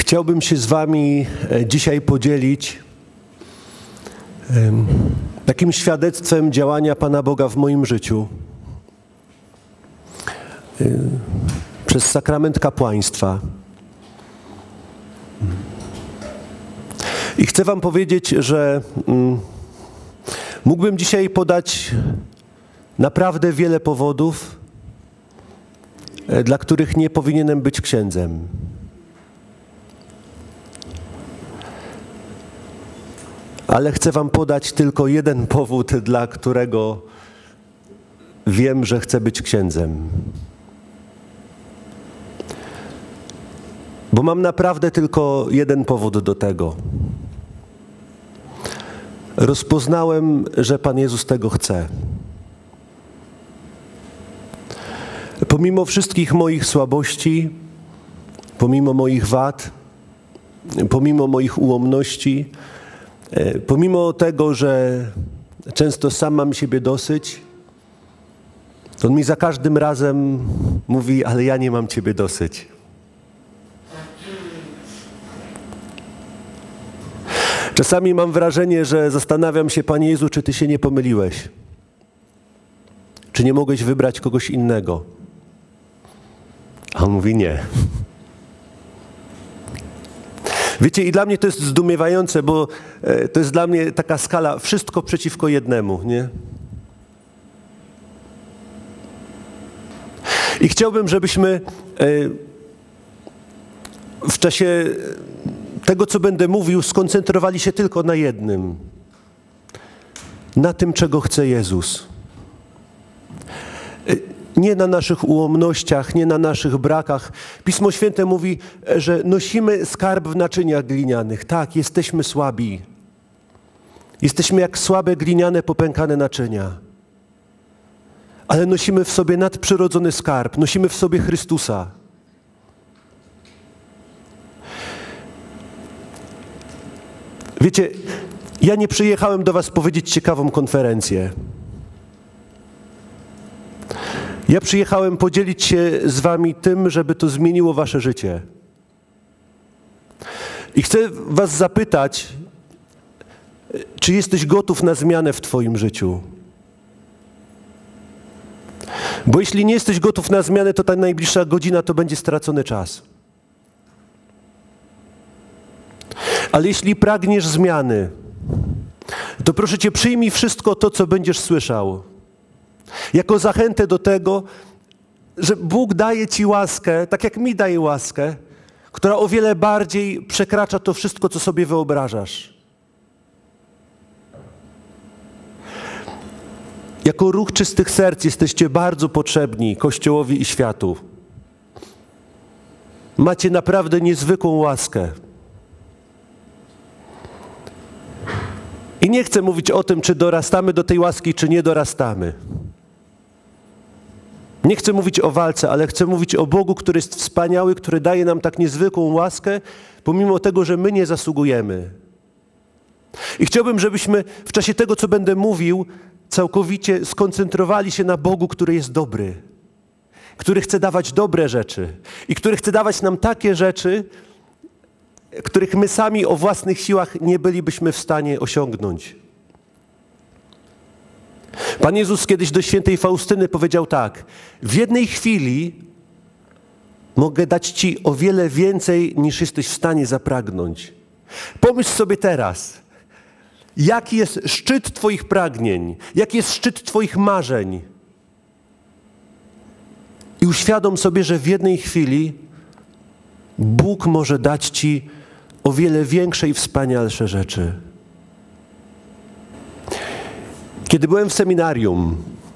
Chciałbym się z wami dzisiaj podzielić takim świadectwem działania Pana Boga w moim życiu przez sakrament kapłaństwa. I chcę wam powiedzieć, że mógłbym dzisiaj podać naprawdę wiele powodów, dla których nie powinienem być księdzem. Ale chcę wam podać tylko jeden powód, dla którego wiem, że chcę być księdzem. Bo mam naprawdę tylko jeden powód do tego. Rozpoznałem, że Pan Jezus tego chce. Pomimo wszystkich moich słabości, pomimo moich wad, pomimo moich ułomności, pomimo tego, że często sam mam siebie dosyć, to On mi za każdym razem mówi, ale ja nie mam Ciebie dosyć. Czasami mam wrażenie, że zastanawiam się, Panie Jezu, czy Ty się nie pomyliłeś? Czy nie mogłeś wybrać kogoś innego? A On mówi nie. Wiecie, i dla mnie to jest zdumiewające, bo to jest dla mnie taka skala wszystko przeciwko jednemu, nie? I chciałbym, żebyśmy w czasie tego, co będę mówił, skoncentrowali się tylko na jednym. Na tym, czego chce Jezus. Nie na naszych ułomnościach, nie na naszych brakach. Pismo Święte mówi, że nosimy skarb w naczyniach glinianych. Tak, jesteśmy słabi. Jesteśmy jak słabe, gliniane, popękane naczynia. Ale nosimy w sobie nadprzyrodzony skarb. Nosimy w sobie Chrystusa. Wiecie, ja nie przyjechałem do was powiedzieć ciekawą konferencję. Ja przyjechałem podzielić się z wami tym, żeby to zmieniło wasze życie. I chcę was zapytać, czy jesteś gotów na zmianę w twoim życiu? Bo jeśli nie jesteś gotów na zmianę, to ta najbliższa godzina to będzie stracony czas. Ale jeśli pragniesz zmiany, to proszę cię, przyjmij wszystko to, co będziesz słyszał. Jako zachętę do tego, że Bóg daje ci łaskę, tak jak mi daje łaskę, która o wiele bardziej przekracza to wszystko, co sobie wyobrażasz. Jako ruch czystych serc jesteście bardzo potrzebni Kościołowi i światu. Macie naprawdę niezwykłą łaskę. I nie chcę mówić o tym, czy dorastamy do tej łaski, czy nie dorastamy. Nie chcę mówić o walce, ale chcę mówić o Bogu, który jest wspaniały, który daje nam tak niezwykłą łaskę, pomimo tego, że my nie zasługujemy. I chciałbym, żebyśmy w czasie tego, co będę mówił, całkowicie skoncentrowali się na Bogu, który jest dobry, który chce dawać dobre rzeczy i który chce dawać nam takie rzeczy, których my sami o własnych siłach nie bylibyśmy w stanie osiągnąć. Pan Jezus kiedyś do świętej Faustyny powiedział tak: w jednej chwili mogę dać ci o wiele więcej, niż jesteś w stanie zapragnąć. Pomyśl sobie teraz, jaki jest szczyt twoich pragnień, jaki jest szczyt twoich marzeń. I uświadom sobie, że w jednej chwili Bóg może dać ci o wiele większe i wspanialsze rzeczy. Kiedy byłem w seminarium,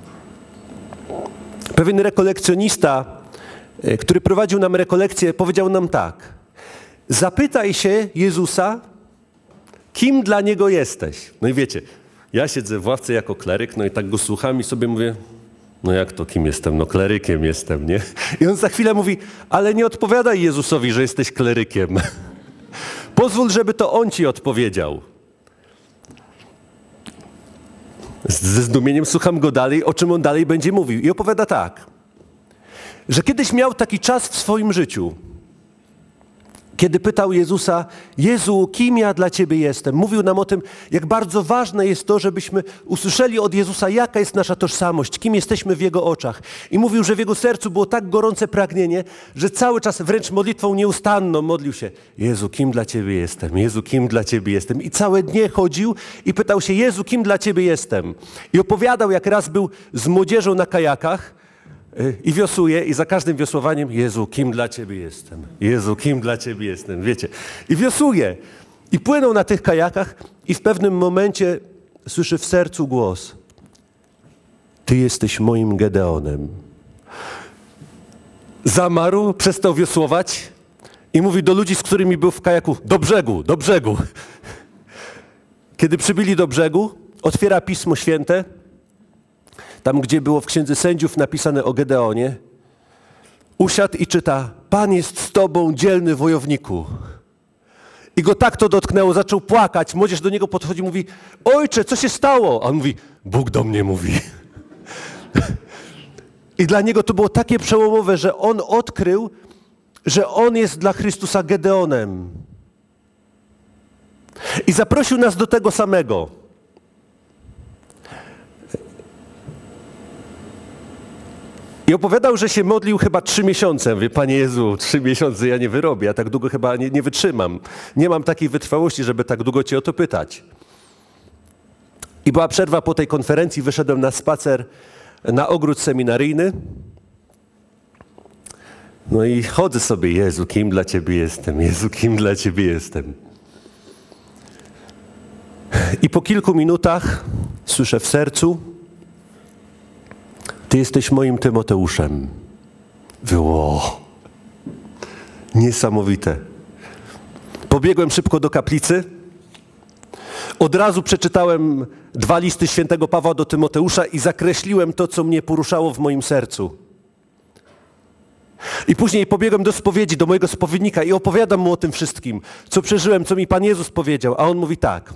pewien rekolekcjonista, który prowadził nam rekolekcję, powiedział nam tak: zapytaj się Jezusa, kim dla Niego jesteś. No i wiecie, ja siedzę w ławce jako kleryk, no i tak go słucham i sobie mówię, no jak to, kim jestem? No klerykiem jestem, nie? I on za chwilę mówi, ale nie odpowiadaj Jezusowi, że jesteś klerykiem. Pozwól, żeby to On ci odpowiedział. Ze zdumieniem słucham go dalej, o czym on dalej będzie mówił. I opowiada tak, że kiedyś miał taki czas w swoim życiu, Kiedy pytał Jezusa, Jezu, kim ja dla Ciebie jestem? Mówił nam o tym, jak bardzo ważne jest to, żebyśmy usłyszeli od Jezusa, jaka jest nasza tożsamość, kim jesteśmy w Jego oczach. I mówił, że w Jego sercu było tak gorące pragnienie, że cały czas wręcz modlitwą nieustanną modlił się, Jezu, kim dla Ciebie jestem? Jezu, kim dla Ciebie jestem? I całe dnie chodził i pytał się, Jezu, kim dla Ciebie jestem? I opowiadał, jak raz był z młodzieżą na kajakach, i wiosłuje i za każdym wiosłowaniem Jezu, kim dla Ciebie jestem? Jezu, kim dla Ciebie jestem? Wiecie. I wiosłuje. I płynął na tych kajakach i w pewnym momencie słyszy w sercu głos. Ty jesteś moim Gedeonem. Zamarł, przestał wiosłować i mówi do ludzi, z którymi był w kajaku, do brzegu, do brzegu. Kiedy przybyli do brzegu, otwiera Pismo Święte, tam, gdzie było w Księdze Sędziów napisane o Gedeonie, usiadł i czyta, Pan jest z tobą, dzielny wojowniku. I go tak to dotknęło, zaczął płakać. Młodzież do niego podchodzi, mówi, ojcze, co się stało? A on mówi, Bóg do mnie mówi. I dla niego to było takie przełomowe, że on odkrył, że on jest dla Chrystusa Gedeonem. I zaprosił nas do tego samego. I opowiadał, że się modlił chyba 3 miesiące. Mówię, Panie Jezu, 3 miesiące ja nie wyrobię, ja tak długo chyba nie wytrzymam. Nie mam takiej wytrwałości, żeby tak długo Cię o to pytać. I była przerwa po tej konferencji, wyszedłem na spacer na ogród seminaryjny. No i chodzę sobie, Jezu, kim dla Ciebie jestem? Jezu, kim dla Ciebie jestem? I po kilku minutach słyszę w sercu, Ty jesteś moim Tymoteuszem. Było niesamowite. Pobiegłem szybko do kaplicy. Od razu przeczytałem 2 listy świętego Pawła do Tymoteusza i zakreśliłem to, co mnie poruszało w moim sercu. I później pobiegłem do spowiedzi, do mojego spowiednika i opowiadam mu o tym wszystkim, co przeżyłem, co mi Pan Jezus powiedział. A on mówi tak.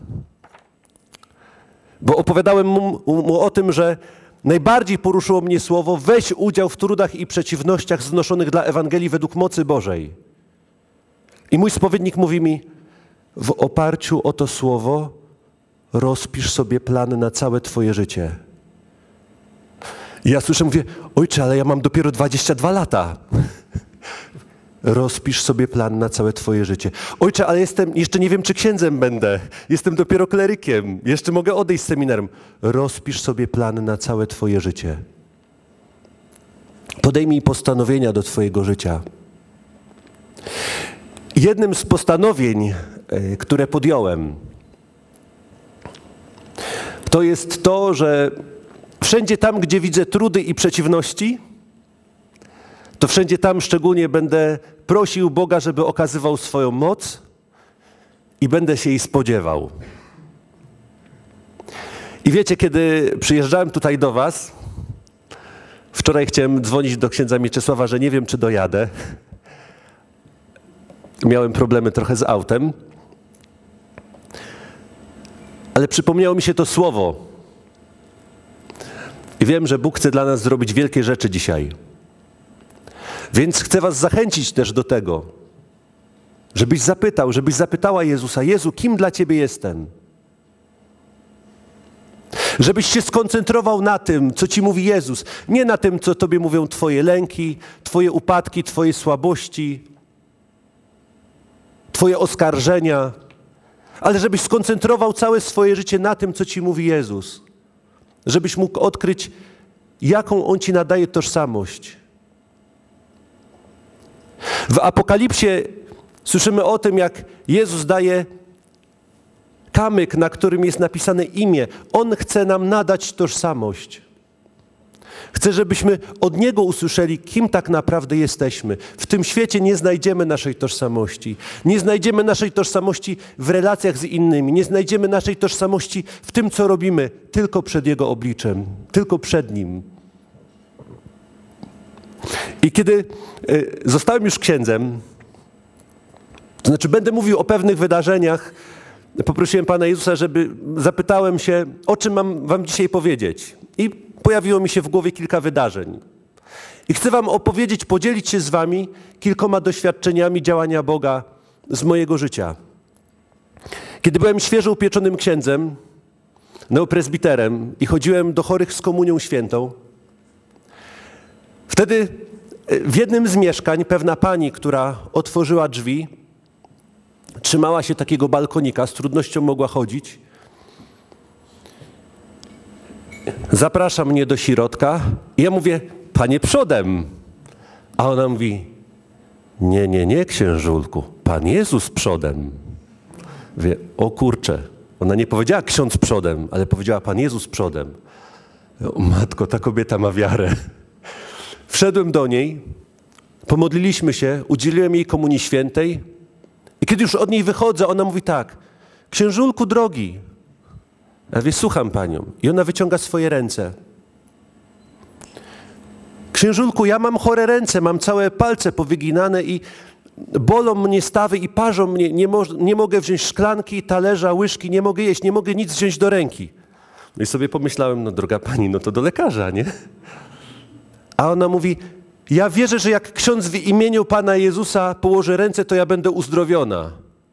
Bo opowiadałem mu o tym, że najbardziej poruszyło mnie słowo, weź udział w trudach i przeciwnościach znoszonych dla Ewangelii według mocy Bożej. I mój spowiednik mówi mi, w oparciu o to słowo rozpisz sobie plan na całe Twoje życie. I ja słyszę, mówię, ojcze, ale ja mam dopiero 22 lata. Rozpisz sobie plan na całe Twoje życie. Ojcze, ale jeszcze nie wiem, czy księdzem będę. Jestem dopiero klerykiem. Jeszcze mogę odejść z seminarium. Rozpisz sobie plan na całe Twoje życie. Podejmij postanowienia do Twojego życia. Jednym z postanowień, które podjąłem, to jest to, że wszędzie tam, gdzie widzę trudy i przeciwności, to wszędzie tam szczególnie będę prosił Boga, żeby okazywał swoją moc i będę się jej spodziewał. I wiecie, kiedy przyjeżdżałem tutaj do was, wczoraj chciałem dzwonić do księdza Mieczysława, że nie wiem, czy dojadę. Miałem problemy trochę z autem. Ale przypomniało mi się to słowo. I wiem, że Bóg chce dla nas zrobić wielkie rzeczy dzisiaj. Więc chcę was zachęcić też do tego, żebyś zapytała Jezusa, Jezu, kim dla Ciebie jestem? Żebyś się skoncentrował na tym, co Ci mówi Jezus, nie na tym, co Tobie mówią Twoje lęki, Twoje upadki, Twoje słabości, Twoje oskarżenia, ale żebyś skoncentrował całe swoje życie na tym, co Ci mówi Jezus. Żebyś mógł odkryć, jaką On Ci nadaje tożsamość. W Apokalipsie słyszymy o tym, jak Jezus daje kamyk, na którym jest napisane imię. On chce nam nadać tożsamość. Chce, żebyśmy od Niego usłyszeli, kim tak naprawdę jesteśmy. W tym świecie nie znajdziemy naszej tożsamości. Nie znajdziemy naszej tożsamości w relacjach z innymi. Nie znajdziemy naszej tożsamości w tym, co robimy, tylko przed Jego obliczem, tylko przed Nim. I kiedy zostałem już księdzem, to znaczy będę mówił o pewnych wydarzeniach, poprosiłem Pana Jezusa, zapytałem się, o czym mam wam dzisiaj powiedzieć. I pojawiło mi się w głowie kilka wydarzeń. I chcę wam opowiedzieć, podzielić się z wami kilkoma doświadczeniami działania Boga z mojego życia. Kiedy byłem świeżo upieczonym księdzem, neopresbiterem i chodziłem do chorych z komunią świętą, wtedy w jednym z mieszkań pewna pani, która otworzyła drzwi, trzymała się takiego balkonika, z trudnością mogła chodzić. Zaprasza mnie do środka i ja mówię, panie przodem. A ona mówi, nie, księżulku, Pan Jezus przodem. Mówię, o kurczę. Ona nie powiedziała ksiądz przodem, ale powiedziała Pan Jezus przodem. O matko, ta kobieta ma wiarę. Wszedłem do niej, pomodliliśmy się, udzieliłem jej komunii świętej i kiedy już od niej wychodzę, ona mówi tak, księżulku drogi. Ja mówię, słucham panią. I ona wyciąga swoje ręce. Księżulku, ja mam chore ręce, mam całe palce powyginane i bolą mnie stawy i parzą mnie. Nie mogę wziąć szklanki, talerza, łyżki, nie mogę jeść, nie mogę nic wziąć do ręki. No i sobie pomyślałem, no droga pani, no to do lekarza, nie? A ona mówi, ja wierzę, że jak ksiądz w imieniu Pana Jezusa położy ręce, to ja będę uzdrowiona.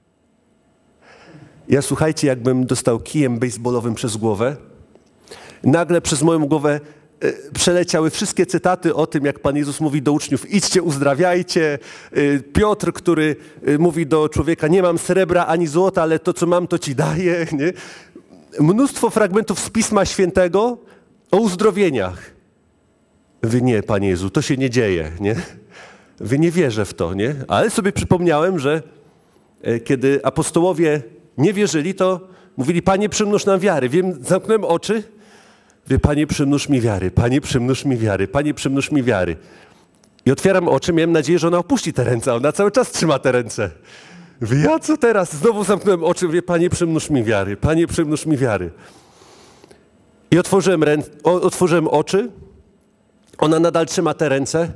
Ja słuchajcie, jakbym dostał kijem bejsbolowym przez głowę. Nagle przez moją głowę przeleciały wszystkie cytaty o tym, jak Pan Jezus mówi do uczniów, idźcie, uzdrawiajcie. Piotr, który mówi do człowieka, nie mam srebra ani złota, ale to, co mam, to ci daję. Nie? Mnóstwo fragmentów z Pisma Świętego o uzdrowieniach. Wy nie, Panie Jezu, to się nie dzieje. Nie? Wy nie wierzę w to. Nie? Ale sobie przypomniałem, że kiedy apostołowie nie wierzyli, to mówili, Panie, przymnóż nam wiary. Zamknąłem oczy, mówię, Panie, przymnóż mi wiary, Panie, przymnóż mi wiary, Panie, przymnóż mi wiary. I otwieram oczy, miałem nadzieję, że ona opuści te ręce, a ona cały czas trzyma te ręce. Mówię, ja co teraz? Znowu zamknąłem oczy, mówię, Panie, przymnóż mi wiary, Panie, przymnóż mi wiary. I otworzyłem oczy, ona nadal trzyma te ręce.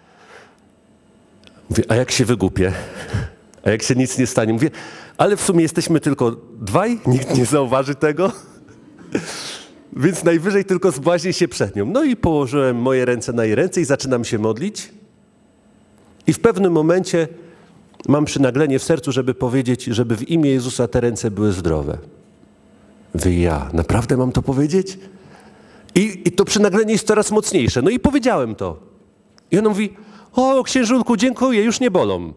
Mówię, a jak się wygłupię? A jak się nic nie stanie? Mówię, ale w sumie jesteśmy tylko dwaj, nikt nie zauważy tego. Więc najwyżej tylko zbłaźnię się przed nią. No i położyłem moje ręce na jej ręce i zaczynam się modlić. I w pewnym momencie mam przynaglenie w sercu, żeby powiedzieć, żeby w imię Jezusa te ręce były zdrowe. Wy, ja naprawdę mam to powiedzieć? I to przynaglenie jest coraz mocniejsze. No i powiedziałem to. I ona mówi, o księżulku, dziękuję, już nie bolą.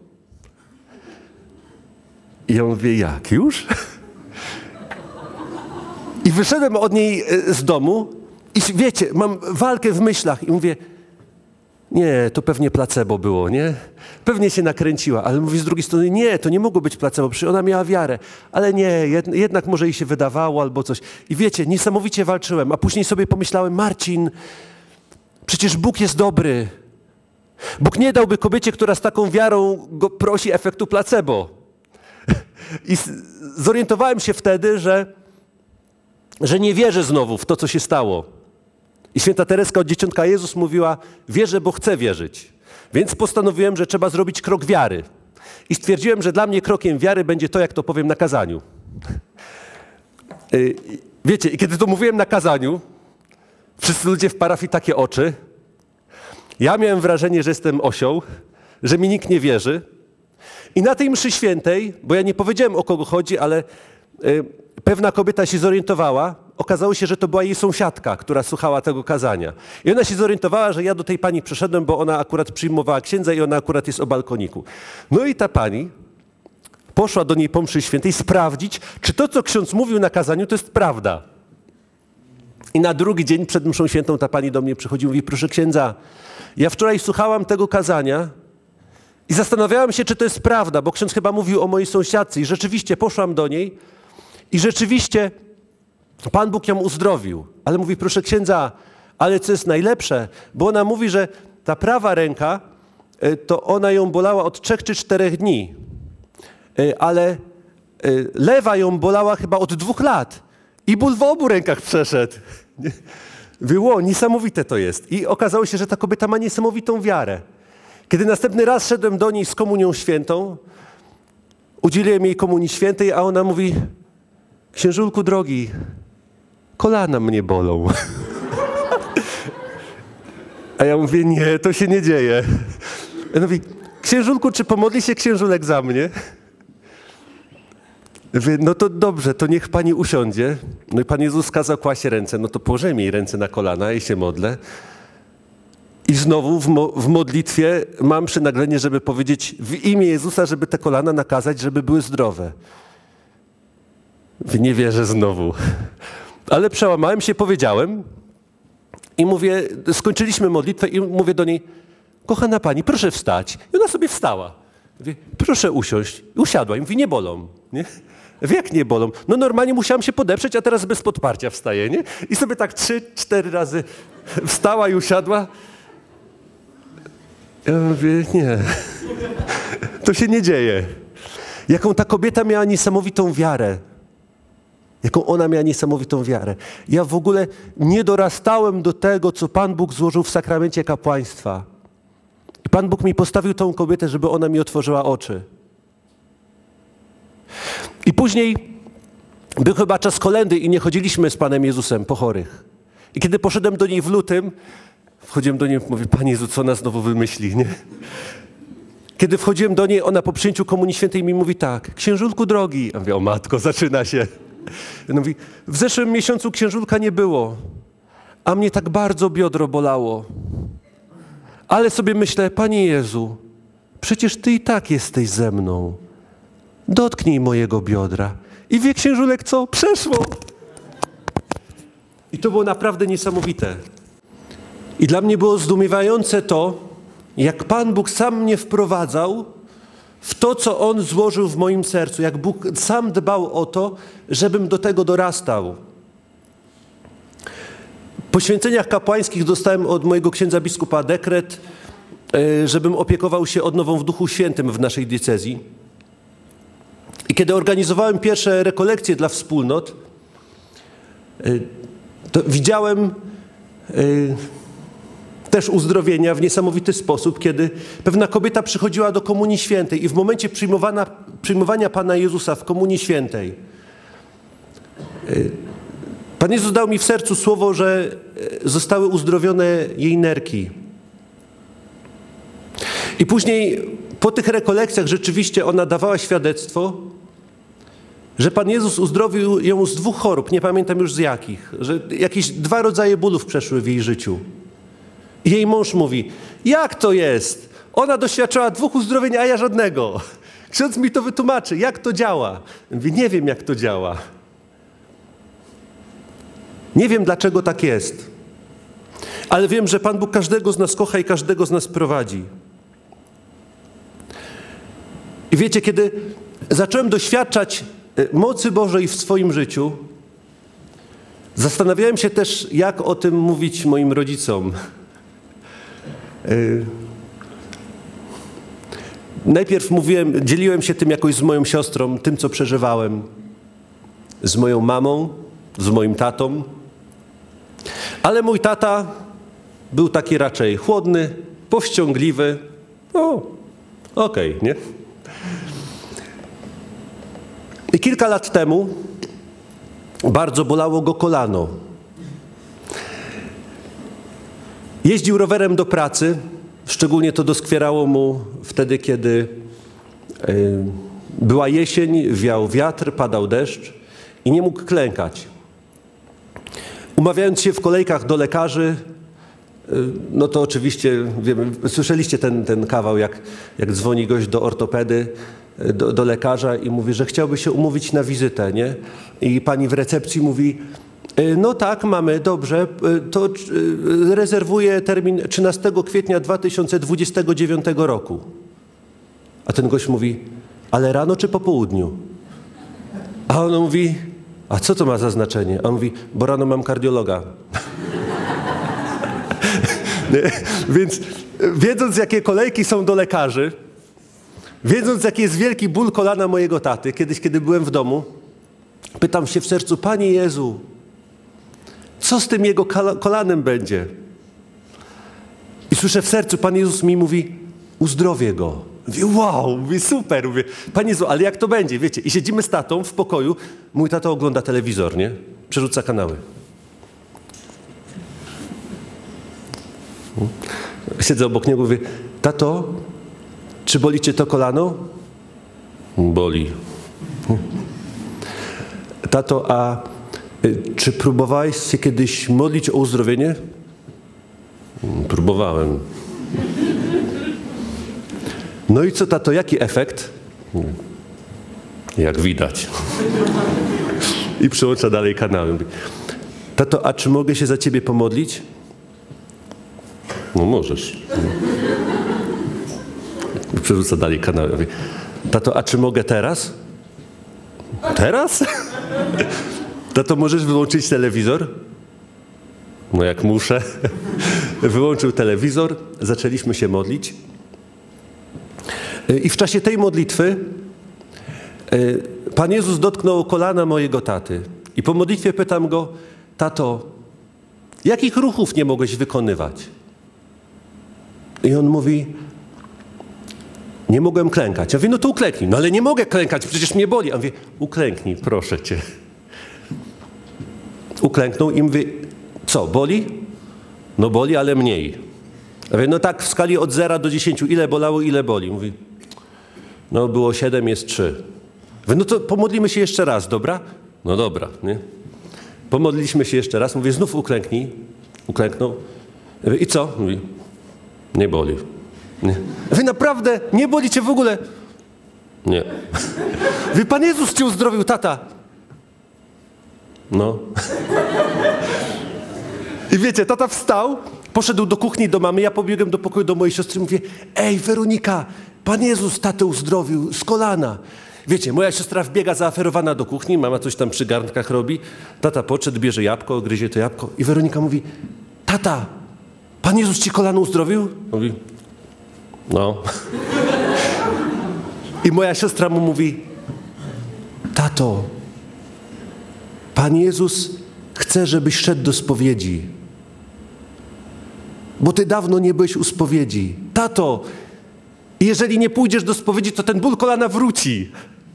I ja mówię, jak już? I wyszedłem od niej z domu i wiecie, mam walkę w myślach i mówię, nie, to pewnie placebo było, nie? Pewnie się nakręciła, ale mówi z drugiej strony, nie, to nie mogło być placebo, przecież ona miała wiarę, ale nie, jednak może jej się wydawało albo coś. I wiecie, niesamowicie walczyłem, a później sobie pomyślałem, Marcin, przecież Bóg jest dobry. Bóg nie dałby kobiecie, która z taką wiarą go prosi, efektu placebo. I zorientowałem się wtedy, że nie wierzę znowu w to, co się stało. I święta Tereska od Dzieciątka Jezus mówiła, wierzę, bo chcę wierzyć. Więc postanowiłem, że trzeba zrobić krok wiary. I stwierdziłem, że dla mnie krokiem wiary będzie to, jak to powiem na kazaniu. Wiecie, i kiedy to mówiłem na kazaniu, wszyscy ludzie w parafii takie oczy. Ja miałem wrażenie, że jestem osioł, że mi nikt nie wierzy. I na tej mszy świętej, bo ja nie powiedziałem, o kogo chodzi, ale pewna kobieta się zorientowała. Okazało się, że to była jej sąsiadka, która słuchała tego kazania. I ona się zorientowała, że ja do tej pani przyszedłem, bo ona akurat przyjmowała księdza i ona akurat jest o balkoniku. No i ta pani poszła do niej po mszy świętej sprawdzić, czy to, co ksiądz mówił na kazaniu, to jest prawda. I na drugi dzień przed mszą świętą ta pani do mnie przychodzi i mówi, proszę księdza, ja wczoraj słuchałam tego kazania i zastanawiałam się, czy to jest prawda, bo ksiądz chyba mówił o mojej sąsiadce i rzeczywiście poszłam do niej i rzeczywiście Pan Bóg ją uzdrowił. Ale mówi, proszę księdza, ale co jest najlepsze, bo ona mówi, że ta prawa ręka, to ona ją bolała od 3 czy 4 dni, ale lewa ją bolała chyba od 2 lat i ból w obu rękach przeszedł. Było, niesamowite to jest. I okazało się, że ta kobieta ma niesamowitą wiarę. Kiedy następny raz szedłem do niej z komunią świętą, udzieliłem jej komunii świętej, a ona mówi, księżulku drogi, kolana mnie bolą. A ja mówię, nie, to się nie dzieje. Ja mówi, księżulku, czy pomodli się księżulek za mnie? Mówię, no to dobrze, to niech pani usiądzie. No i Pan Jezus kazał kłaść ręce, no to położyłem jej ręce na kolana i się modlę. I znowu w modlitwie mam przynaglenie, żeby powiedzieć w imię Jezusa, żeby te kolana nakazać, żeby były zdrowe. Nie wierzę znowu. Ale przełamałem się, powiedziałem i mówię, skończyliśmy modlitwę i mówię do niej, kochana pani, proszę wstać. I ona sobie wstała. Mówię, proszę usiąść. I usiadła i mówi, nie bolą. Nie? Jak nie bolą? No normalnie musiałam się podeprzeć, a teraz bez podparcia wstaję, nie? I sobie tak 3-4 razy wstała i usiadła. Ja mówię, nie, to się nie dzieje. Jaką ta kobieta miała niesamowitą wiarę. Jaką ona miała niesamowitą wiarę. Ja w ogóle nie dorastałem do tego, co Pan Bóg złożył w sakramencie kapłaństwa. I Pan Bóg mi postawił tą kobietę, żeby ona mi otworzyła oczy. I później był chyba czas kolędy i nie chodziliśmy z Panem Jezusem po chorych. I kiedy poszedłem do niej w lutym, wchodziłem do niej i mówię, Panie Jezu, co ona znowu wymyśli, nie? Kiedy wchodziłem do niej, ona po przyjęciu Komunii Świętej mi mówi tak, księżulku drogi. Ja mówię, o matko, zaczyna się. Ona mówi, w zeszłym miesiącu księżulka nie było, a mnie tak bardzo biodro bolało. Ale sobie myślę, Panie Jezu, przecież Ty i tak jesteś ze mną. Dotknij mojego biodra. I wie księżulek co? Przeszło. I to było naprawdę niesamowite. I dla mnie było zdumiewające to, jak Pan Bóg sam mnie wprowadzał w to, co On złożył w moim sercu. Jak Bóg sam dbał o to, żebym do tego dorastał. Po święceniach kapłańskich dostałem od mojego księdza biskupa dekret, żebym opiekował się odnową w Duchu Świętym w naszej diecezji. I kiedy organizowałem pierwsze rekolekcje dla wspólnot, to widziałem też uzdrowienia w niesamowity sposób, kiedy pewna kobieta przychodziła do Komunii Świętej i w momencie przyjmowania Pana Jezusa w Komunii Świętej Pan Jezus dał mi w sercu słowo, że zostały uzdrowione jej nerki. I później po tych rekolekcjach rzeczywiście ona dawała świadectwo, że Pan Jezus uzdrowił ją z 2 chorób, nie pamiętam już z jakich, że jakieś 2 rodzaje bólów przeszły w jej życiu. I jej mąż mówi, jak to jest? Ona doświadczyła 2 uzdrowień, a ja żadnego. Ksiądz mi to wytłumaczy, jak to działa. Mówi, nie wiem, jak to działa. Nie wiem, dlaczego tak jest. Ale wiem, że Pan Bóg każdego z nas kocha i każdego z nas prowadzi. I wiecie, kiedy zacząłem doświadczać mocy Bożej w swoim życiu, zastanawiałem się też, jak o tym mówić moim rodzicom. Najpierw dzieliłem się tym jakoś z moją siostrą, tym, co przeżywałem, z moją mamą, z moim tatą. Ale mój tata był taki raczej chłodny, powściągliwy. Okej, nie? I kilka lat temu bardzo bolało go kolano. Jeździł rowerem do pracy, szczególnie to doskwierało mu wtedy, kiedy była jesień, wiał wiatr, padał deszcz i nie mógł klękać. Umawiając się w kolejkach do lekarzy, no to oczywiście, wiemy, słyszeliście ten kawał, jak dzwoni gość do ortopedy, do lekarza i mówi, że chciałby się umówić na wizytę, nie? I pani w recepcji mówi, no tak, mamy, dobrze, to rezerwuję termin 13 kwietnia 2029 roku. A ten gość mówi, ale rano czy po południu? A on mówi, a co to ma za znaczenie? A on mówi, bo rano mam kardiologa. Więc wiedząc, jakie kolejki są do lekarzy, wiedząc, jaki jest wielki ból kolana mojego taty, kiedyś, kiedy byłem w domu, pytam się w sercu, Panie Jezu, co z tym jego kolanem będzie? I słyszę w sercu, Pan Jezus mi mówi, uzdrowię go. Mówię, wow, mówię, super. Mówię, Panie Jezu, ale jak to będzie? Wiecie, i siedzimy z tatą w pokoju, mój tato ogląda telewizor, nie? Przerzuca kanały. Siedzę obok niego, mówię, tato, czy boli cię to kolano? Boli. tato, a czy próbowałeś się kiedyś modlić o uzdrowienie? Próbowałem. No i co, tato, jaki efekt? Jak widać. I przełącza dalej kanały. Tato, a czy mogę się za ciebie pomodlić? No możesz. I przerzuca dalej kanały. Tato, a czy mogę teraz? Teraz? Tato, możesz wyłączyć telewizor? No jak muszę. Wyłączył telewizor, zaczęliśmy się modlić. I w czasie tej modlitwy Pan Jezus dotknął kolana mojego taty. I po modlitwie pytam go, tato, jakich ruchów nie mogłeś wykonywać? I on mówi, nie mogłem klękać. Ja mówię, no to uklęknij. No ale nie mogę klękać, przecież mnie boli. A mówię, uklęknij, proszę cię. Uklęknął i mówi, co, boli? No boli, ale mniej. Ja mówię, no tak w skali od 0 do 10, ile bolało, ile boli? Mówi, no było 7, jest 3. Mówię, no to pomodlimy się jeszcze raz, dobra? No dobra, nie? Pomodliliśmy się jeszcze raz. Mówię, znów uklęknij. Uklęknął. Ja mówię, i co? Mówi, nie boli. Nie. Wy naprawdę nie boli cię w ogóle? Nie. Wy, Pan Jezus cię uzdrowił, tata. No. I wiecie, tata wstał, poszedł do kuchni do mamy, ja pobiegłem do pokoju do mojej siostry i mówię, ej Weronika, Pan Jezus tatę uzdrowił z kolana. Wiecie, moja siostra wbiega zaaferowana do kuchni, mama coś tam przy garnkach robi, tata podszedł, bierze jabłko, gryzie to jabłko i Weronika mówi, tata, Pan Jezus ci kolano uzdrowił? Mówi, no. I moja siostra mu mówi, tato, Pan Jezus chce, żebyś szedł do spowiedzi. Bo ty dawno nie byłeś u spowiedzi. Tato, jeżeli nie pójdziesz do spowiedzi, to ten ból kolana wróci.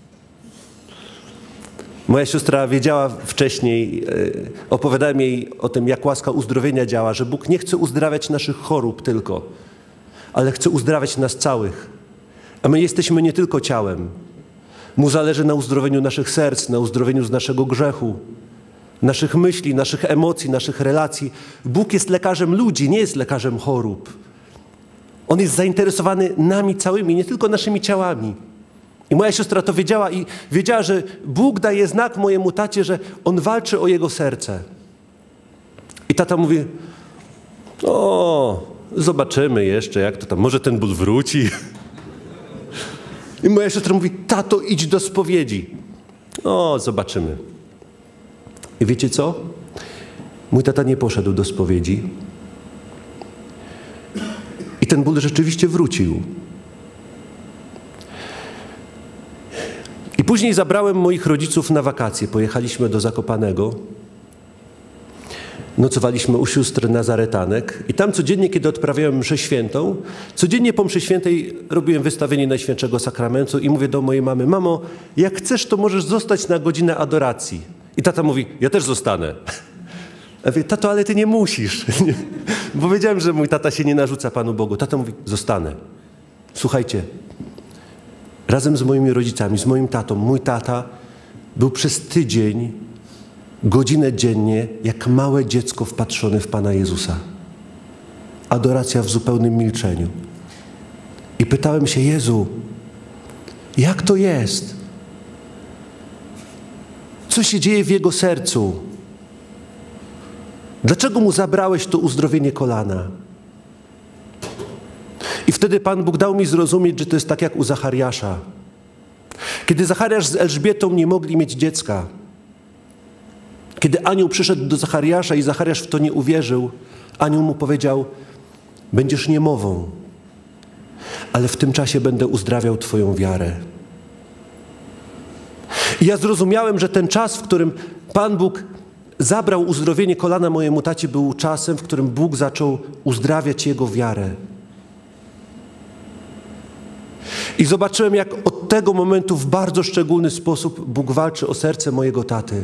Moja siostra wiedziała wcześniej, opowiadałem jej o tym, jak łaska uzdrowienia działa, że Bóg nie chce uzdrawiać naszych chorób tylko, ale chce uzdrawiać nas całych. A my jesteśmy nie tylko ciałem. Mu zależy na uzdrowieniu naszych serc, na uzdrowieniu z naszego grzechu, naszych myśli, naszych emocji, naszych relacji. Bóg jest lekarzem ludzi, nie jest lekarzem chorób. On jest zainteresowany nami całymi, nie tylko naszymi ciałami. I moja siostra to wiedziała i wiedziała, że Bóg daje znak mojemu tacie, że On walczy o jego serce. I tata mówi, o, zobaczymy jeszcze, jak to tam, może ten ból wróci. I moja siostra mówi, tato, idź do spowiedzi. O, zobaczymy. I wiecie co? Mój tata nie poszedł do spowiedzi. I ten ból rzeczywiście wrócił. I później zabrałem moich rodziców na wakacje. Pojechaliśmy do Zakopanego. Nocowaliśmy u sióstr Nazaretanek. I tam codziennie, kiedy odprawiałem mszę świętą, codziennie po mszy świętej robiłem wystawienie Najświętszego Sakramentu i mówię do mojej mamy, mamo, jak chcesz, to możesz zostać na godzinę adoracji. I tata mówi, ja też zostanę. Ja mówię, tato, ale ty nie musisz. Bo wiedziałem, że mój tata się nie narzuca Panu Bogu. Tata mówi, zostanę. Słuchajcie, razem z moimi rodzicami, z moim tatą, mój tata był przez tydzień, godzinę dziennie, jak małe dziecko wpatrzone w Pana Jezusa. Adoracja w zupełnym milczeniu. I pytałem się, Jezu, jak to jest? Co się dzieje w jego sercu? Dlaczego mu zabrałeś to uzdrowienie kolana? I wtedy Pan Bóg dał mi zrozumieć, że to jest tak jak u Zachariasza. Kiedy Zachariasz z Elżbietą nie mogli mieć dziecka, kiedy anioł przyszedł do Zachariasza i Zachariasz w to nie uwierzył, anioł mu powiedział, będziesz niemową, ale w tym czasie będę uzdrawiał twoją wiarę. I ja zrozumiałem, że ten czas, w którym Pan Bóg zabrał uzdrowienie kolana mojemu tacie, był czasem, w którym Bóg zaczął uzdrawiać jego wiarę. I zobaczyłem, jak od tego momentu w bardzo szczególny sposób Bóg walczy o serce mojego taty.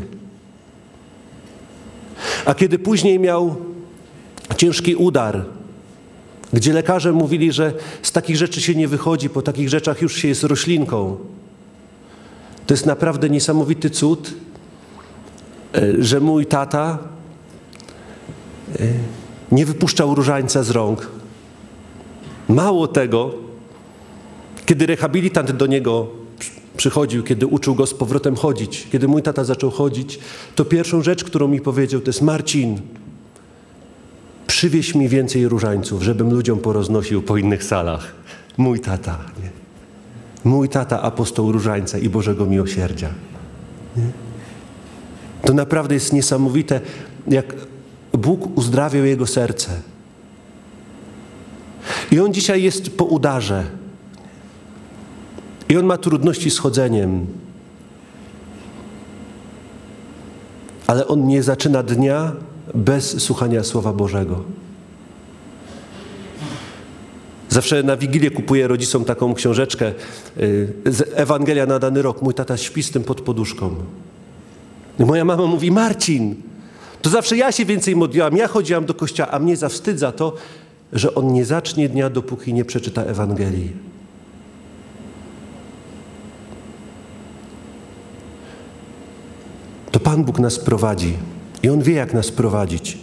A kiedy później miał ciężki udar, gdzie lekarze mówili, że z takich rzeczy się nie wychodzi, po takich rzeczach już się jest roślinką, to jest naprawdę niesamowity cud, że mój tata nie wypuszczał różańca z rąk. Mało tego, kiedy rehabilitant do niego przychodził, kiedy uczył go z powrotem chodzić, kiedy mój tata zaczął chodzić, to pierwszą rzecz, którą mi powiedział, to jest: Marcin, przywieź mi więcej różańców, żebym ludziom poroznosił po innych salach. Mój tata, nie? Mój tata, apostoł różańca i Bożego miłosierdzia. Nie? To naprawdę jest niesamowite, jak Bóg uzdrawiał jego serce. I on dzisiaj jest po udarze. I on ma trudności z chodzeniem. Ale on nie zaczyna dnia bez słuchania Słowa Bożego. Zawsze na Wigilię kupuję rodzicom taką książeczkę Ewangelia na dany rok. Mój tata śpi z tym pod poduszką. I moja mama mówi: Marcin, to zawsze ja się więcej modliłam, ja chodziłam do kościoła, a mnie zawstydza to, że on nie zacznie dnia, dopóki nie przeczyta Ewangelii. To Pan Bóg nas prowadzi i On wie, jak nas prowadzić.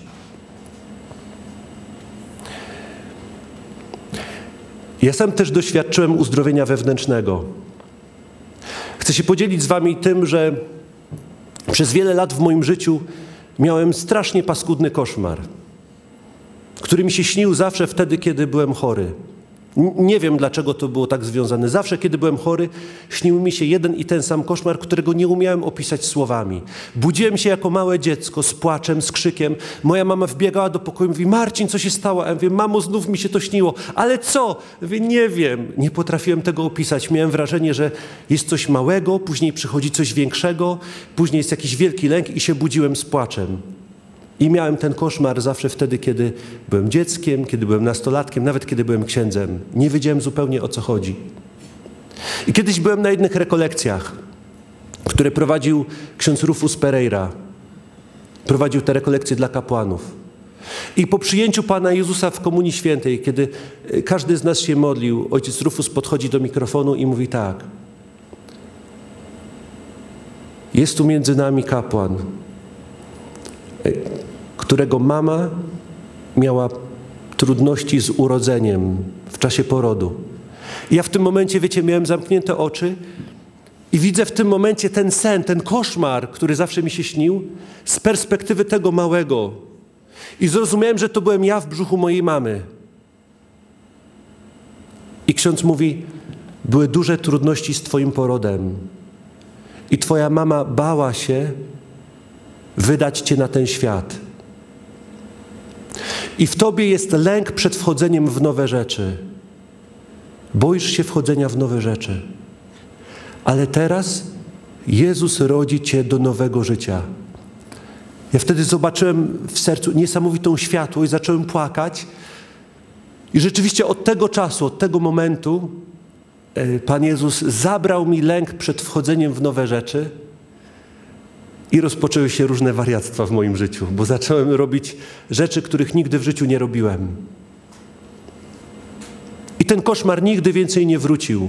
Ja sam też doświadczyłem uzdrowienia wewnętrznego. Chcę się podzielić z wami tym, że przez wiele lat w moim życiu miałem strasznie paskudny koszmar, który mi się śnił zawsze wtedy, kiedy byłem chory. Nie wiem, dlaczego to było tak związane. Zawsze, kiedy byłem chory, śnił mi się jeden i ten sam koszmar, którego nie umiałem opisać słowami. Budziłem się jako małe dziecko z płaczem, z krzykiem. Moja mama wbiegała do pokoju i mówi: Marcin, co się stało? A ja mówię: mamo, znów mi się to śniło. Ale co? Ja mówię: nie wiem. Nie potrafiłem tego opisać. Miałem wrażenie, że jest coś małego, później przychodzi coś większego, później jest jakiś wielki lęk i się budziłem z płaczem. I miałem ten koszmar zawsze wtedy, kiedy byłem dzieckiem, kiedy byłem nastolatkiem, nawet kiedy byłem księdzem. Nie wiedziałem zupełnie, o co chodzi. I kiedyś byłem na jednych rekolekcjach, które prowadził ksiądz Rufus Pereira. Prowadził te rekolekcje dla kapłanów. I po przyjęciu Pana Jezusa w Komunii Świętej, kiedy każdy z nas się modlił, ojciec Rufus podchodzi do mikrofonu i mówi tak: jest tu między nami kapłan, którego mama miała trudności z urodzeniem w czasie porodu. I ja w tym momencie, wiecie, miałem zamknięte oczy i widzę w tym momencie ten sen, ten koszmar, który zawsze mi się śnił, z perspektywy tego małego. I zrozumiałem, że to byłem ja w brzuchu mojej mamy. I ksiądz mówi: były duże trudności z twoim porodem. I twoja mama bała się wydać cię na ten świat. I w tobie jest lęk przed wchodzeniem w nowe rzeczy. Boisz się wchodzenia w nowe rzeczy. Ale teraz Jezus rodzi cię do nowego życia. Ja wtedy zobaczyłem w sercu niesamowitą światłość, zacząłem płakać. I rzeczywiście od tego czasu, od tego momentu Pan Jezus zabrał mi lęk przed wchodzeniem w nowe rzeczy. I rozpoczęły się różne wariactwa w moim życiu, bo zacząłem robić rzeczy, których nigdy w życiu nie robiłem. I ten koszmar nigdy więcej nie wrócił.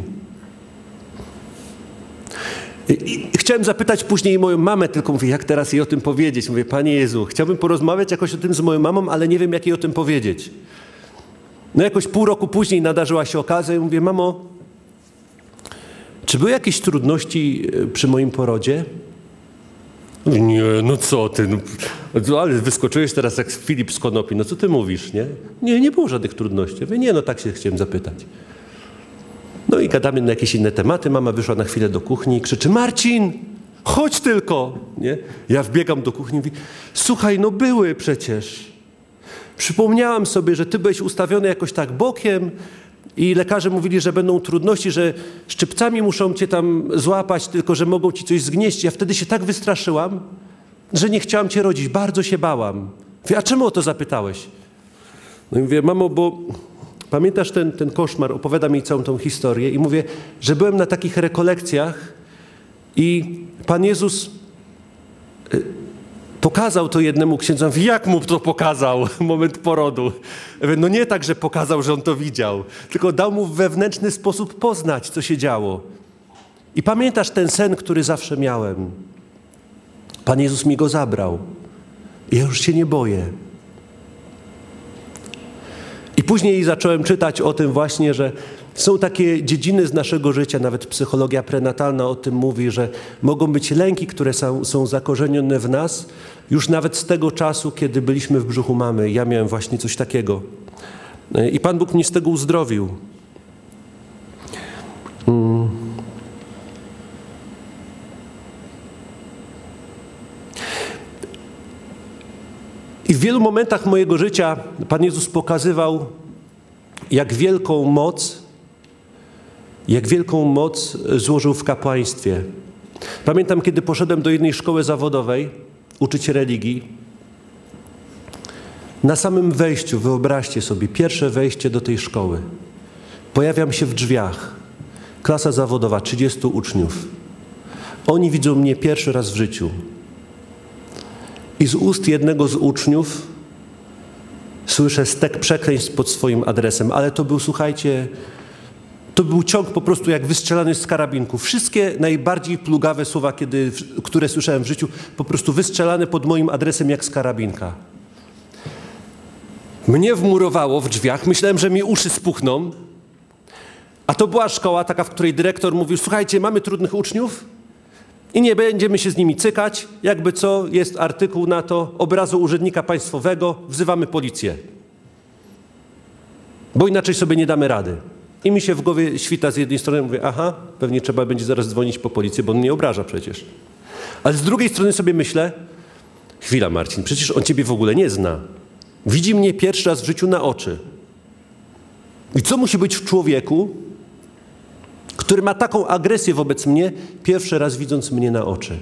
I chciałem zapytać później moją mamę, tylko mówię: jak teraz jej o tym powiedzieć? Mówię: Panie Jezu, chciałbym porozmawiać jakoś o tym z moją mamą, ale nie wiem, jak jej o tym powiedzieć. No jakoś pół roku później nadarzyła się okazja i mówię: mamo, czy były jakieś trudności przy moim porodzie? Nie, no co ty, no, ale wyskoczyłeś teraz jak Filip z Konopi, no co ty mówisz, nie? Nie, nie było żadnych trudności. Ja mówię: nie, no tak się chciałem zapytać. No i gadamy na jakieś inne tematy. Mama wyszła na chwilę do kuchni i krzyczy: Marcin, chodź tylko, nie? Ja wbiegam do kuchni i mówię: słuchaj, no były przecież. Przypomniałam sobie, że ty byłeś ustawiony jakoś tak bokiem i lekarze mówili, że będą trudności, że szczypcami muszą cię tam złapać, tylko że mogą ci coś zgnieść. Ja wtedy się tak wystraszyłam, że nie chciałam cię rodzić. Bardzo się bałam. Mówię: a czemu o to zapytałeś? No i mówię: mamo, bo pamiętasz ten koszmar? Opowiadam jej całą tą historię i mówię, że byłem na takich rekolekcjach i Pan Jezus pokazał to jednemu księdzowi. Jak mu to pokazał? Moment porodu. No nie tak, że pokazał, że on to widział, tylko dał mu w wewnętrzny sposób poznać, co się działo. I pamiętasz ten sen, który zawsze miałem? Pan Jezus mi go zabrał. Ja już się nie boję. I później zacząłem czytać o tym właśnie, że są takie dziedziny z naszego życia, nawet psychologia prenatalna o tym mówi, że mogą być lęki, które są zakorzenione w nas już nawet z tego czasu, kiedy byliśmy w brzuchu mamy. Ja miałem właśnie coś takiego. I Pan Bóg mnie z tego uzdrowił. I w wielu momentach mojego życia Pan Jezus pokazywał, jak wielką moc złożył w kapłaństwie. Pamiętam, kiedy poszedłem do jednej szkoły zawodowej uczyć religii. Na samym wejściu, wyobraźcie sobie, pierwsze wejście do tej szkoły. Pojawiam się w drzwiach. Klasa zawodowa, 30 uczniów. Oni widzą mnie pierwszy raz w życiu. I z ust jednego z uczniów słyszę stek przekleństw pod swoim adresem, ale to był, słuchajcie, to był ciąg po prostu jak wystrzelany z karabinku. Wszystkie najbardziej plugawe słowa, które słyszałem w życiu, po prostu wystrzelane pod moim adresem jak z karabinka. Mnie wmurowało w drzwiach, myślałem, że mi uszy spuchną, a to była szkoła taka, w której dyrektor mówił, słuchajcie, mamy trudnych uczniów i nie będziemy się z nimi cykać, jakby co, jest artykuł na to, obrazu urzędnika państwowego, wzywamy policję, bo inaczej sobie nie damy rady. I mi się w głowie świta z jednej strony, mówię, aha, pewnie trzeba będzie zaraz dzwonić po policję, bo on mnie obraża przecież. Ale z drugiej strony sobie myślę, chwila Marcin, przecież on ciebie w ogóle nie zna. Widzi mnie pierwszy raz w życiu na oczy. I co musi być w człowieku, który ma taką agresję wobec mnie, pierwszy raz widząc mnie na oczy?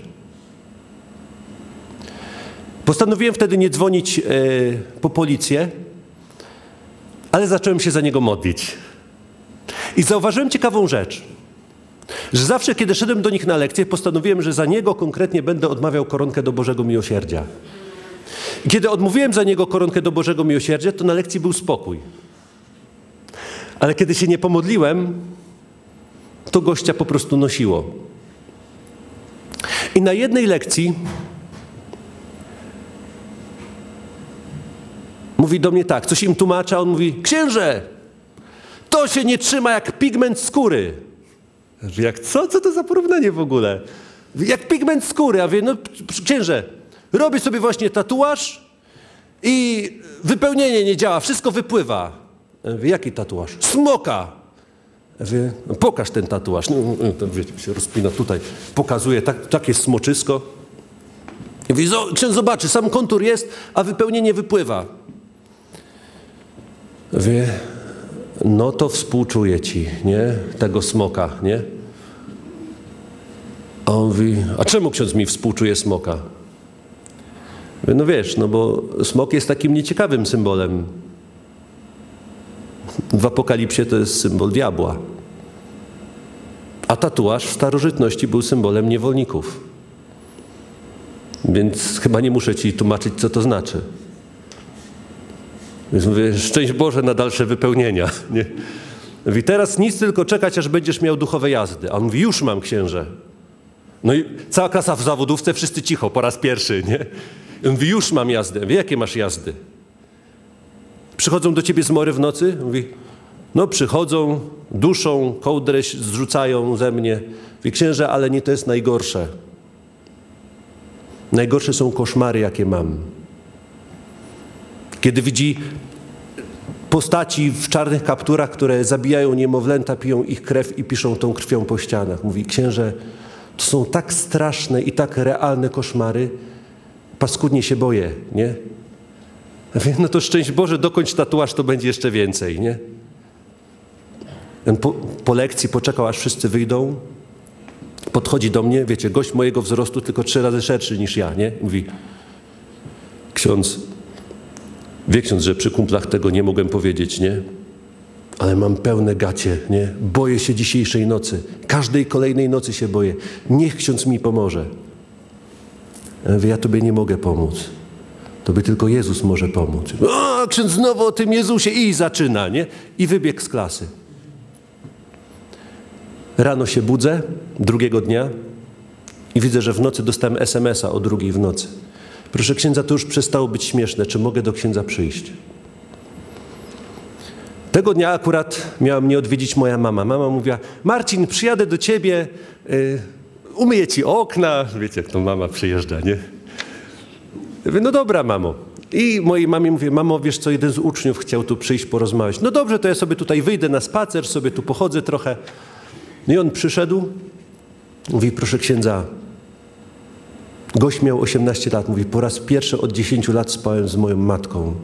Postanowiłem wtedy nie dzwonić po policję, ale zacząłem się za niego modlić. I zauważyłem ciekawą rzecz, że zawsze, kiedy szedłem do nich na lekcję, postanowiłem, że za niego konkretnie będę odmawiał koronkę do Bożego Miłosierdzia. I kiedy odmówiłem za niego koronkę do Bożego Miłosierdzia, to na lekcji był spokój. Ale kiedy się nie pomodliłem, to gościa po prostu nosiło. I na jednej lekcji mówi do mnie tak, coś im tłumacza, on mówi, księże, to się nie trzyma jak pigment skóry. Jak co? Co to za porównanie w ogóle? Jak pigment skóry. A wie, no księże, robię sobie właśnie tatuaż i wypełnienie nie działa, wszystko wypływa. Wie, jaki tatuaż? Smoka. Wie, no, pokaż ten tatuaż. No, to wiecie, się rozpina tutaj, pokazuje takie smoczysko. Wie, ksiądz zobaczy, sam kontur jest, a wypełnienie wypływa. Wie, no to współczuję ci, nie? Tego smoka, nie? A on mówi, a czemu ksiądz mi współczuje smoka? Mówię, no wiesz, no bo smok jest takim nieciekawym symbolem. W Apokalipsie to jest symbol diabła. A tatuaż w starożytności był symbolem niewolników. Więc chyba nie muszę ci tłumaczyć, co to znaczy. Więc mówię, szczęść Boże na dalsze wypełnienia. Nie? Mówi, teraz nic, tylko czekać, aż będziesz miał duchowe jazdy. A on mówi, już mam, księże. No i cała klasa w zawodówce, wszyscy cicho, po raz pierwszy, nie? I on mówi, już mam jazdę. Mówi, jakie masz jazdy? Przychodzą do ciebie zmory w nocy? Mówi, no przychodzą, duszą, kołdrę zrzucają ze mnie. Mówi, księże, ale nie to jest najgorsze. Najgorsze są koszmary, jakie mam. Kiedy widzi postaci w czarnych kapturach, które zabijają niemowlęta, piją ich krew i piszą tą krwią po ścianach. Mówi, księże, to są tak straszne i tak realne koszmary, paskudnie się boję, nie? No to szczęść Boże, dokończ tatuaż, to będzie jeszcze więcej, nie? On po lekcji poczekał, aż wszyscy wyjdą, podchodzi do mnie, wiecie, gość mojego wzrostu, tylko 3 razy szerszy niż ja, nie? Mówi, ksiądz, wie ksiądz, że przy kumplach tego nie mogłem powiedzieć, nie? Ale mam pełne gacie, nie? Boję się dzisiejszej nocy. Każdej kolejnej nocy się boję. Niech ksiądz mi pomoże. Ja mówię, ja tobie nie mogę pomóc. Tobie tylko Jezus może pomóc. O, ksiądz znowu o tym Jezusie i zaczyna, nie? I wybiegł z klasy. Rano się budzę, drugiego dnia I widzę, że w nocy dostałem SMS-a o 2 w nocy. Proszę księdza, to już przestało być śmieszne. Czy mogę do księdza przyjść? Tego dnia akurat miała mnie odwiedzić moja mama. Mama mówiła, Marcin, przyjadę do ciebie, umyję ci okna. Wiecie, jak to mama przyjeżdża, nie? Ja mówię, no dobra, mamo. I mojej mamie mówię, mamo, wiesz co, jeden z uczniów chciał tu przyjść porozmawiać. No dobrze, to ja sobie tutaj wyjdę na spacer, sobie tu pochodzę trochę. No i on przyszedł, mówi, proszę księdza, gość miał 18 lat, mówi, po raz pierwszy od 10 lat spałem z moją matką.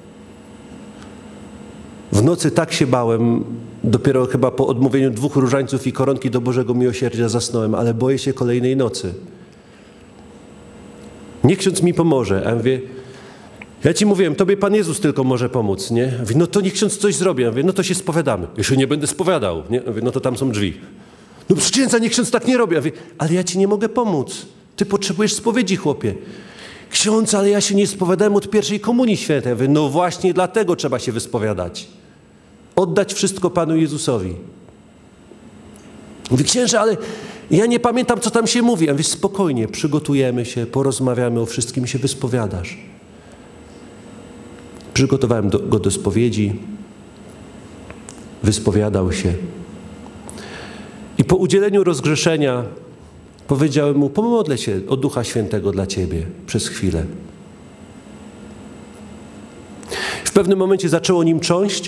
W nocy tak się bałem, dopiero chyba po odmówieniu 2 różańców i koronki do Bożego Miłosierdzia zasnąłem, ale boję się kolejnej nocy. Niech ksiądz mi pomoże. A ja mówię, ja ci mówiłem, tobie Pan Jezus tylko może pomóc, nie? Ja mówię, no to niech ksiądz coś zrobi. Ja mówię, no to się spowiadamy. Ja się nie będę spowiadał, nie? Ja mówię, no to tam są drzwi. No proszę księdza, niech ksiądz tak nie robi. Ja mówię, ale ja ci nie mogę pomóc. Ty potrzebujesz spowiedzi, chłopie. Ksiądz, ale ja się nie spowiadałem od pierwszej komunii świętej. Ja mówię, no właśnie dlatego trzeba się wyspowiadać. Oddać wszystko Panu Jezusowi. Mówi, księże, ale ja nie pamiętam, co tam się mówi. Ja mówię, spokojnie, przygotujemy się, porozmawiamy o wszystkim, się wyspowiadasz. Przygotowałem go do spowiedzi. Wyspowiadał się. I po udzieleniu rozgrzeszenia powiedziałem mu, pomodlę się o Ducha Świętego dla ciebie przez chwilę. W pewnym momencie zaczęło nim trząść.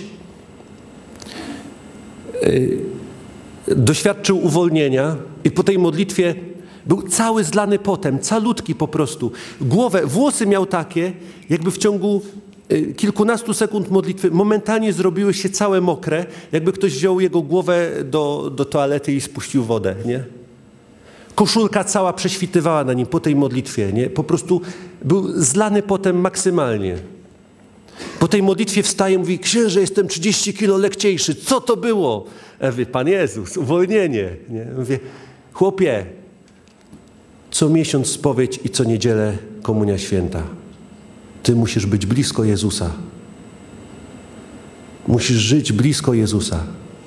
Doświadczył uwolnienia i po tej modlitwie był cały zlany potem, calutki po prostu. Włosy miał takie, jakby w ciągu kilkunastu sekund modlitwy momentalnie zrobiły się całe mokre, jakby ktoś wziął jego głowę do toalety i spuścił wodę, nie? Koszulka cała prześwitywała na nim po tej modlitwie, nie? Po prostu był zlany potem maksymalnie. Po tej modlitwie wstaje i mówi, księże, jestem 30 kilo lekciejszy. Co to było? Ja mówię, Pan Jezus, uwolnienie. Nie? Ja mówię, chłopie, co miesiąc spowiedź i co niedzielę komunia święta. Ty musisz być blisko Jezusa. Musisz żyć blisko Jezusa.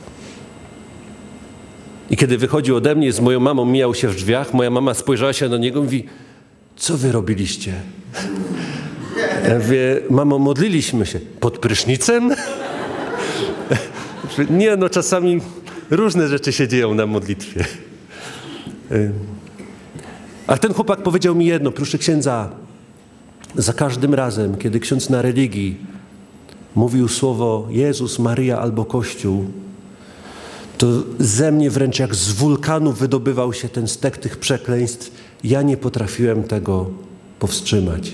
I kiedy wychodził ode mnie, z moją mamą mijał się w drzwiach, moja mama spojrzała się na niego i mówi, co wy robiliście? Ja mówię, mamo, modliliśmy się. Pod prysznicem? Nie, no czasami różne rzeczy się dzieją na modlitwie. Ale ten chłopak powiedział mi jedno, proszę księdza, za każdym razem, kiedy ksiądz na religii mówił słowo Jezus, Maryja albo Kościół, to ze mnie wręcz jak z wulkanu wydobywał się ten stek tych przekleństw. Ja nie potrafiłem tego powstrzymać.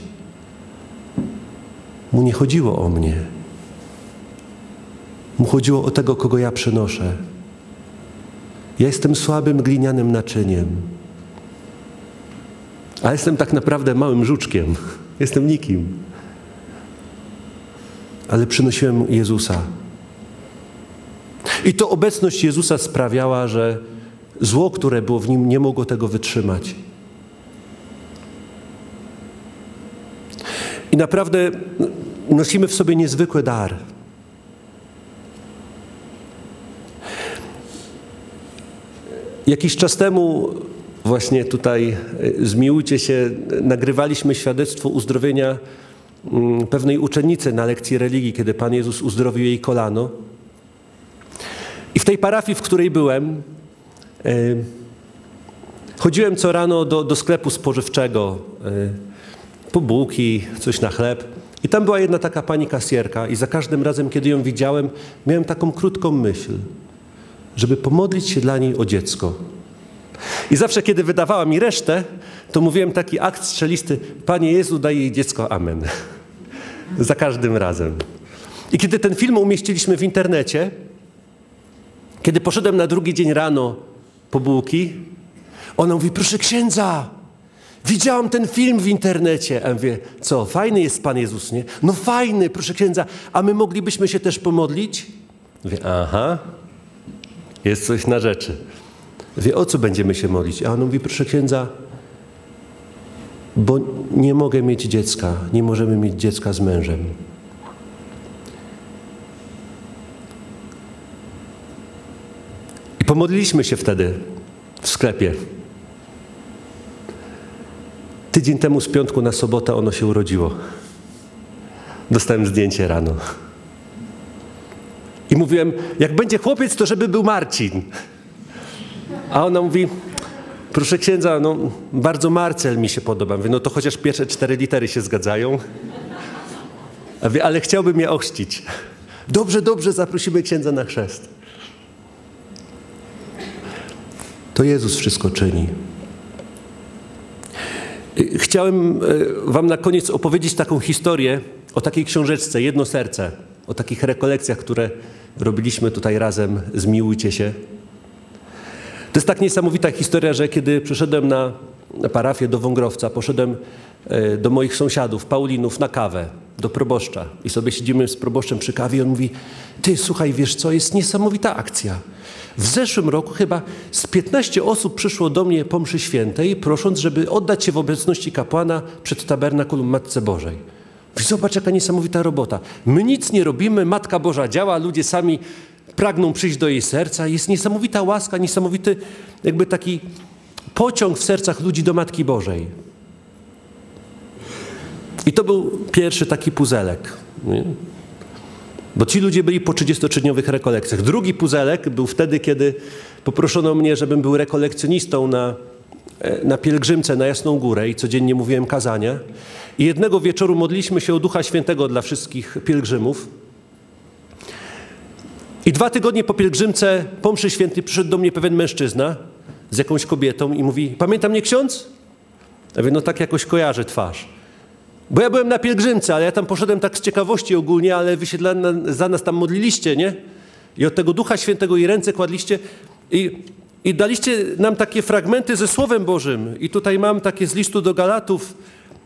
Mu nie chodziło o mnie. Mu chodziło o tego, kogo ja przynoszę. Ja jestem słabym, glinianym naczyniem. A jestem tak naprawdę małym żuczkiem. Jestem nikim. Ale przynosiłem Jezusa. I to obecność Jezusa sprawiała, że zło, które było w nim, nie mogło tego wytrzymać. I naprawdę nosimy w sobie niezwykły dar. Jakiś czas temu właśnie tutaj zmiłujcie się, nagrywaliśmy świadectwo uzdrowienia pewnej uczennicy na lekcji religii, kiedy Pan Jezus uzdrowił jej kolano. I w tej parafii, w której byłem, chodziłem co rano do sklepu spożywczego, po bułki, coś na chleb. I tam była jedna taka pani kasjerka i za każdym razem, kiedy ją widziałem, miałem taką krótką myśl, żeby pomodlić się dla niej o dziecko. I zawsze, kiedy wydawała mi resztę, to mówiłem taki akt strzelisty, Panie Jezu, daj jej dziecko, amen. Za każdym razem. I kiedy ten film umieściliśmy w internecie, kiedy poszedłem na drugi dzień rano po bułki, ona mówi, proszę księdza, widziałam ten film w internecie. A ja mówię, co, fajny jest Pan Jezus, nie? No fajny, proszę księdza, a my moglibyśmy się też pomodlić? Mówię, aha, jest coś na rzeczy. Mówię, o co będziemy się modlić? A ona mówi, proszę księdza, bo nie mogę mieć dziecka, nie możemy mieć dziecka z mężem. I pomodliliśmy się wtedy w sklepie. Tydzień temu z piątku na sobotę ono się urodziło. Dostałem zdjęcie rano. I mówiłem, jak będzie chłopiec, to żeby był Marcin. A ona mówi, proszę księdza, no bardzo Marcel mi się podoba. Mówię, no to chociaż pierwsze 4 litery się zgadzają. A mówię, ale chciałbym je ochrzcić. Dobrze, dobrze, zaprosimy księdza na chrzest. To Jezus wszystko czyni. Chciałem wam na koniec opowiedzieć taką historię o takiej książeczce, Jedno serce, o takich rekolekcjach, które robiliśmy tutaj razem, Zmiłujcie się. To jest tak niesamowita historia, że kiedy przyszedłem na parafię do Wągrowca, poszedłem do moich sąsiadów, Paulinów, na kawę, do proboszcza i sobie siedzimy z proboszczem przy kawie i on mówi, ty słuchaj, wiesz co, jest niesamowita akcja. W zeszłym roku chyba z 15 osób przyszło do mnie po mszy świętej, prosząc, żeby oddać się w obecności kapłana przed tabernakulum Matce Bożej. Zobacz, jaka niesamowita robota. My nic nie robimy, Matka Boża działa, ludzie sami pragną przyjść do jej serca. Jest niesamowita łaska, niesamowity jakby taki pociąg w sercach ludzi do Matki Bożej. I to był pierwszy taki puzelek. Nie? Bo ci ludzie byli po 33-dniowych rekolekcjach. Drugi puzelek był wtedy, kiedy poproszono mnie, żebym był rekolekcjonistą na pielgrzymce na Jasną Górę i codziennie mówiłem kazania. I jednego wieczoru modliliśmy się o Ducha Świętego dla wszystkich pielgrzymów. I 2 tygodnie po pielgrzymce, po mszy świętej, przyszedł do mnie pewien mężczyzna z jakąś kobietą i mówi, pamięta mnie ksiądz? Ja mówię, no tak jakoś kojarzę twarz. Bo ja byłem na pielgrzymce, ale ja tam poszedłem tak z ciekawości ogólnie, ale wy się za nas tam modliliście, nie? I od tego Ducha Świętego i ręce kładliście i daliście nam takie fragmenty ze Słowem Bożym. I tutaj mam takie z listu do Galatów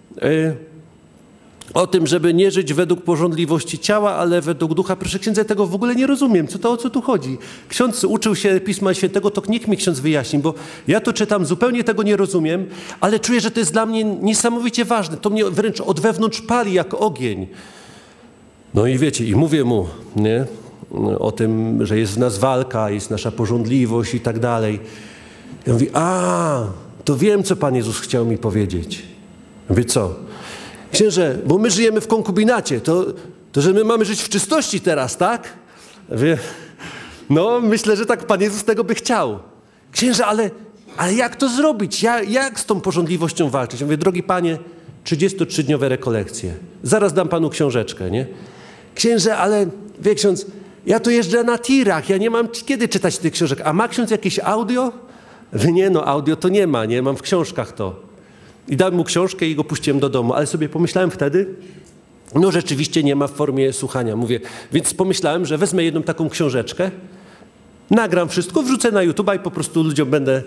o tym, żeby nie żyć według pożądliwości ciała, ale według ducha. Proszę księdza, ja tego w ogóle nie rozumiem. O co tu chodzi? Ksiądz uczył się Pisma Świętego, to niech mi ksiądz wyjaśni, bo ja to czytam, zupełnie tego nie rozumiem, ale czuję, że to jest dla mnie niesamowicie ważne. To mnie wręcz od wewnątrz pali jak ogień. No i wiecie, i mówię mu, nie? O tym, że jest w nas walka, jest nasza pożądliwość i tak dalej. Ja mówię, to wiem, co Pan Jezus chciał mi powiedzieć. Ja mówię, co? Księże, bo my żyjemy w konkubinacie, to że my mamy żyć w czystości teraz, tak? Ja mówię, no myślę, że tak Pan Jezus tego by chciał. Księże, ale jak to zrobić? Jak z tą pożądliwością walczyć? Ja mówię, drogi Panie, 33-dniowe rekolekcje. Zaraz dam Panu książeczkę, nie? Księże, ale wie ksiądz, ja tu jeżdżę na tirach, ja nie mam kiedy czytać tych książek. A ma ksiądz jakieś audio? Nie, no audio to nie ma, nie? Mam w książkach to. I dałem mu książkę i go puściłem do domu. Ale sobie pomyślałem wtedy, no rzeczywiście nie ma w formie słuchania. Mówię, więc pomyślałem, że wezmę jedną taką książeczkę, nagram wszystko, wrzucę na YouTube'a i po prostu ludziom będę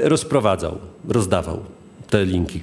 rozdawał te linki.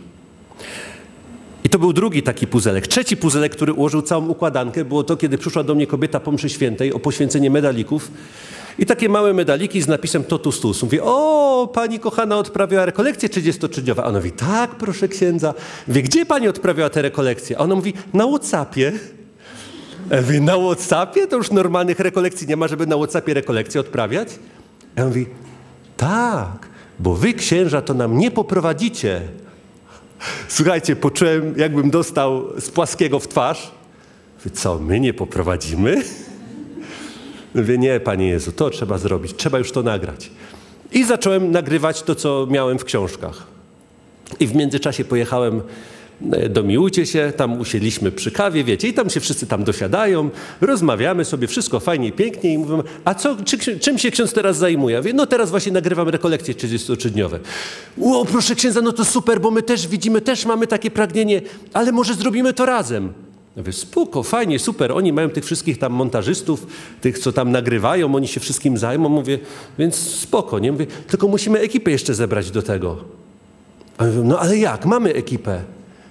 I to był drugi taki puzelek. Trzeci puzelek, który ułożył całą układankę, było to, kiedy przyszła do mnie kobieta po mszy świętej o poświęcenie medalików. I takie małe medaliki z napisem Totus Tuus. Mówię, o, pani kochana odprawiała rekolekcję 33-dniową. A ona mówi, tak, proszę księdza. Mówię, gdzie pani odprawiała te rekolekcje? A ona mówi, na WhatsAppie. Ja mówię, na WhatsAppie? To już normalnych rekolekcji nie ma, żeby na WhatsAppie rekolekcje odprawiać? Ja mówię, tak, bo wy księża to nam nie poprowadzicie. Słuchajcie, poczułem, jakbym dostał z płaskiego w twarz. Mówię, co, my nie poprowadzimy? Mówię, nie, Panie Jezu, to trzeba zrobić, trzeba już to nagrać. I zacząłem nagrywać to, co miałem w książkach. I w międzyczasie pojechałem do Miłujcie się, tam usiedliśmy przy kawie, wiecie, i tam się wszyscy tam dosiadają, rozmawiamy sobie, wszystko fajnie i pięknie i mówimy, a czym się ksiądz teraz zajmuje? Ja mówię, no teraz właśnie nagrywam rekolekcje 33-dniowe. O, proszę księdza, no to super, bo my też widzimy, też mamy takie pragnienie, ale może zrobimy to razem. Ja mówię, spoko, fajnie, super, oni mają tych wszystkich tam montażystów, tych, co tam nagrywają, oni się wszystkim zajmą, mówię, więc spoko, nie? Mówię, tylko musimy ekipę jeszcze zebrać do tego. A ja mówię, no ale jak? Mamy ekipę.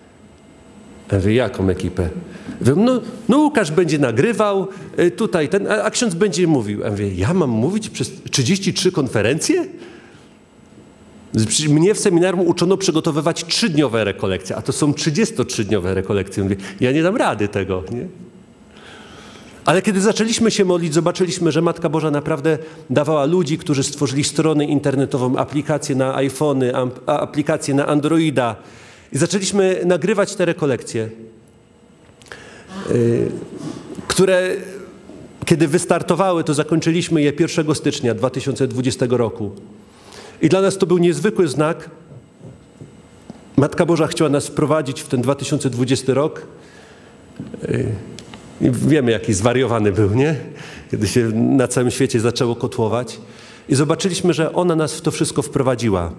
Ja mówię, jaką ekipę? Ja mówię, no Łukasz będzie nagrywał, tutaj a ksiądz będzie mówił. Ja mówię, ja mam mówić przez 33 konferencje? Mnie w seminarium uczono przygotowywać 3-dniowe rekolekcje, a to są 33-dniowe rekolekcje. Mówię, ja nie dam rady tego, nie? Ale kiedy zaczęliśmy się modlić, zobaczyliśmy, że Matka Boża naprawdę dawała ludzi, którzy stworzyli stronę internetową, aplikacje na iPhony, aplikacje na Androida. I zaczęliśmy nagrywać te rekolekcje, które kiedy wystartowały, to zakończyliśmy je 1 stycznia 2020 roku. I dla nas to był niezwykły znak. Matka Boża chciała nas wprowadzić w ten 2020 rok. I wiemy, jaki zwariowany był, nie? Kiedy się na całym świecie zaczęło kotłować. I zobaczyliśmy, że ona nas w to wszystko wprowadziła.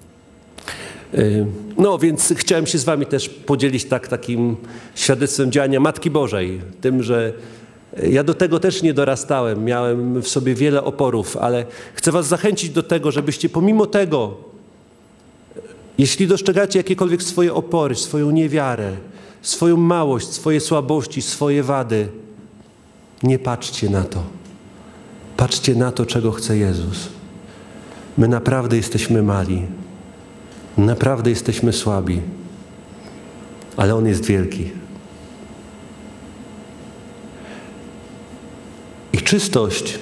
No, więc chciałem się z wami też podzielić takim świadectwem działania Matki Bożej. Tym, że ja do tego też nie dorastałem. Miałem w sobie wiele oporów, ale chcę was zachęcić do tego, żebyście pomimo tego, jeśli dostrzegacie jakiekolwiek swoje opory, swoją niewiarę, swoją małość, swoje słabości, swoje wady, nie patrzcie na to. Patrzcie na to, czego chce Jezus. My naprawdę jesteśmy mali. Naprawdę jesteśmy słabi. Ale On jest wielki. I czystość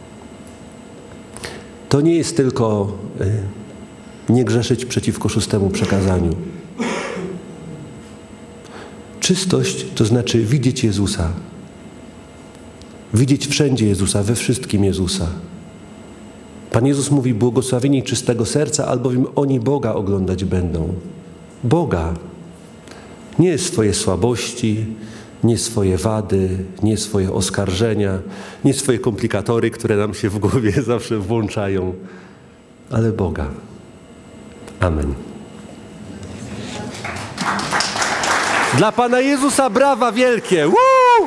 to nie jest tylko nie grzeszyć przeciwko 6 przekazaniu. Czystość to znaczy widzieć Jezusa. Widzieć wszędzie Jezusa, we wszystkim Jezusa. Pan Jezus mówi, błogosławieni czystego serca, albowiem oni Boga oglądać będą. Boga. Nie swoje słabości, nie swoje wady, nie swoje oskarżenia, nie swoje komplikatory, które nam się w głowie zawsze włączają, ale Boga. Amen. Dla Pana Jezusa brawa wielkie! Woo!